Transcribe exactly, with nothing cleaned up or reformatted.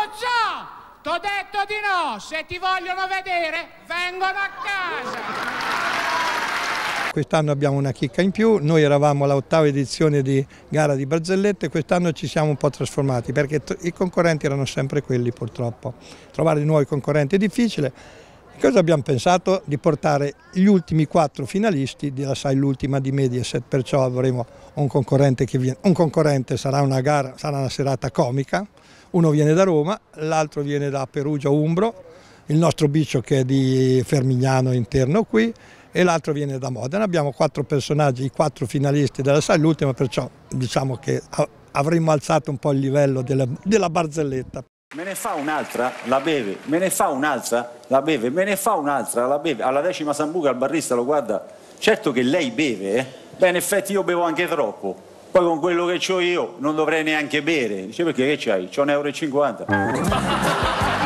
Guzzo! T'ho detto di no, se ti vogliono vedere, vengono a casa! Quest'anno abbiamo una chicca in più, noi eravamo all'ottava edizione di gara di barzellette, quest'anno ci siamo un po' trasformati perché i concorrenti erano sempre quelli purtroppo. Trovare di nuovi concorrenti è difficile. Cosa abbiamo pensato? Di portare gli ultimi quattro finalisti della sai l'ultima di Mediaset, perciò avremo un concorrente che viene, un concorrente sarà una gara, sarà una serata comica, uno viene da Roma, l'altro viene da Perugia Umbro, il nostro Biccio che è di Fermignano interno qui e l'altro viene da Modena. Abbiamo quattro personaggi, i quattro finalisti della sai l'ultima, perciò diciamo che avremmo alzato un po' il livello della, della barzelletta. Me ne fa un'altra, la beve, me ne fa un'altra, la beve, me ne fa un'altra, la beve. Alla decima sambuca il barista lo guarda, certo che lei beve, eh? Beh in effetti io bevo anche troppo, poi con quello che ho io non dovrei neanche bere. Dice perché che c'hai? C'ho un euro e cinquanta.